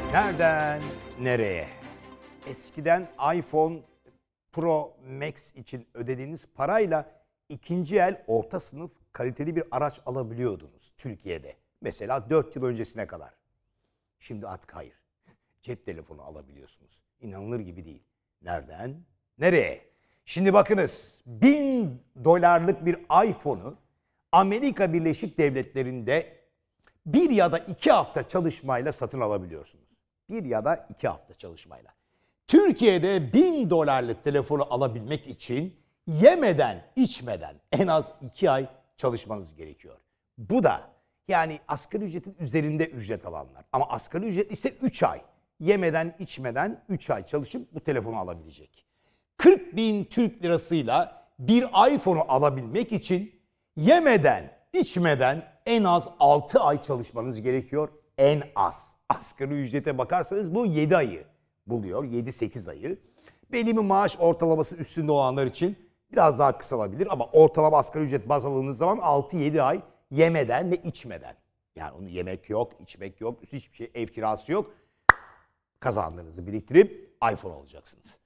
Nereden nereye? Eskiden iPhone Pro Max için ödediğiniz parayla ikinci el orta sınıf kaliteli bir araç alabiliyordunuz Türkiye'de. Mesela 4 yıl öncesine kadar. Şimdi artık hayır. Cep telefonu alabiliyorsunuz. İnanılır gibi değil. Nereden nereye? Şimdi bakınız, $1000 bir iPhone'u Amerika Birleşik Devletleri'nde 1 ya da 2 hafta çalışmayla satın alabiliyorsunuz. 1 ya da 2 hafta çalışmayla. Türkiye'de $1000'lık telefonu alabilmek için yemeden, içmeden en az 2 ay çalışmanız gerekiyor. Bu da yani asgari ücretin üzerinde ücret alanlar. Ama asgari ücret ise 3 ay. Yemeden, içmeden 3 ay çalışıp bu telefonu alabilecek. 40.000 Türk lirasıyla bir iPhone'u alabilmek için yemeden, içmeden en az 6 ay çalışmanız gerekiyor. En az. Asgari ücrete bakarsanız bu 7 ayı buluyor. 7-8 ayı. Belli bir maaş ortalaması üstünde olanlar için biraz daha kısalabilir ama ortalama asgari ücret baz alındığınız zaman 6-7 ay yemeden ve içmeden. Yani onu yemek yok, içmek yok, hiçbir şey, ev kirası yok. Kazandığınızı biriktirip iPhone alacaksınız.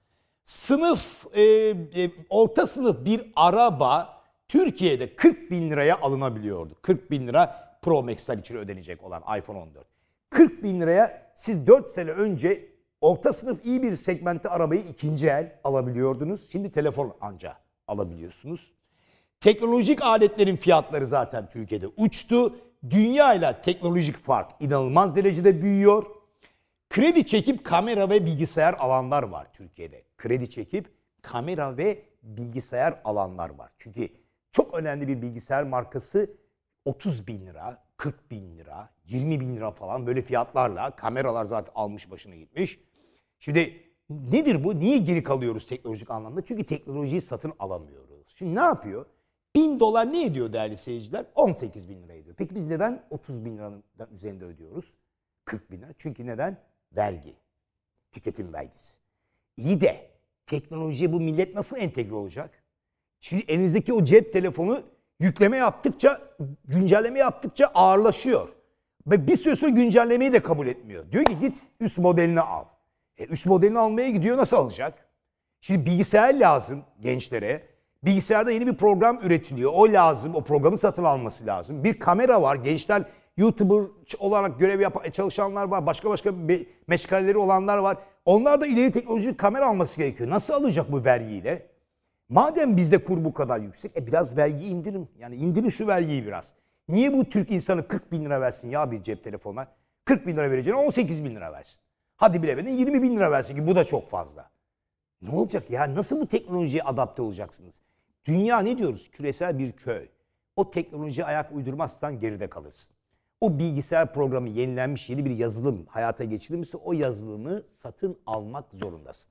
Orta sınıf bir araba Türkiye'de 40.000 liraya alınabiliyordu. 40.000 lira Pro Max'ler için ödenecek olan iPhone 14. 40.000 liraya siz 4 sene önce orta sınıf iyi bir segmentte arabayı ikinci el alabiliyordunuz. Şimdi telefon anca alabiliyorsunuz. Teknolojik aletlerin fiyatları zaten Türkiye'de uçtu. Dünya ile teknolojik fark inanılmaz derecede büyüyor. Kredi çekip kamera ve bilgisayar alanlar var Türkiye'de. Kredi çekip kamera ve bilgisayar alanlar var. Çünkü çok önemli bir bilgisayar markası 30.000 lira, 40.000 lira, 20.000 lira falan böyle fiyatlarla kameralar zaten almış başını gitmiş. Şimdi nedir bu? Niye geri kalıyoruz teknolojik anlamda? Çünkü teknolojiyi satın alamıyoruz. Şimdi ne yapıyor? $1000 ne ediyor değerli seyirciler? 18.000 lira ediyor. Peki biz neden 30.000 liranın üzerinde ödüyoruz? 40.000 lira. Çünkü neden? Vergi. Tüketim vergisi. İyi de teknolojiye bu millet nasıl entegre olacak? Şimdi elinizdeki o cep telefonu yükleme yaptıkça, güncelleme yaptıkça ağırlaşıyor. Ve bir süre sonra güncellemeyi de kabul etmiyor. Diyor ki git üst modelini al. Üst modelini almaya gidiyor, nasıl alacak? Şimdi bilgisayar lazım gençlere. Bilgisayarda yeni bir program üretiliyor. O lazım, o programı satın alması lazım. Bir kamera var. Gençler YouTuber olarak görev çalışanlar var. Başka meşgaleleri olanlar var. Onlar da ileri teknolojik kamera alması gerekiyor. Nasıl alacak bu vergiyle? Madem bizde kur bu kadar yüksek, biraz vergi indirin. Yani indirin şu vergiyi biraz. Niye bu Türk insanı 40.000 lira versin ya bir cep telefonuna? 40.000 lira vereceğine 18.000 lira versin. Hadi bilemedin 20.000 lira versin ki bu da çok fazla. Ne olacak ya? Nasıl bu teknolojiye adapte olacaksınız? Dünya ne diyoruz? Küresel bir köy. O teknolojiye ayak uydurmazsan geride kalırsın. O bilgisayar programı yenilenmiş yeni bir yazılım hayata geçirilmişse o yazılımı satın almak zorundasın.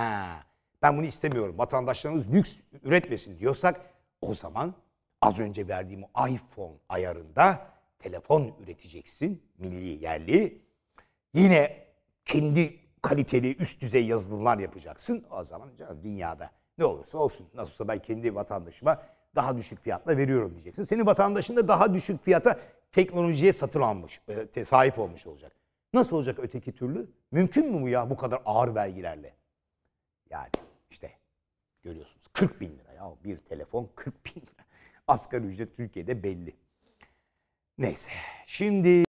Ben bunu istemiyorum. Vatandaşlarımız lüks üretmesin diyorsak o zaman az önce verdiğim iPhone ayarında telefon üreteceksin. Milli, yerli. Yine kendi kaliteli üst düzey yazılımlar yapacaksın. O zaman canım dünyada ne olursa olsun. Nasılsa ben kendi vatandaşıma daha düşük fiyatla veriyorum diyeceksin. Senin vatandaşın da daha düşük fiyata teknolojiye satın almış, sahip olmuş olacak. Nasıl olacak öteki türlü? Mümkün mü bu ya bu kadar ağır vergilerle? Yani işte görüyorsunuz 40.000 lira ya bir telefon 40.000 lira. Asgari ücret Türkiye'de belli. Neyse şimdi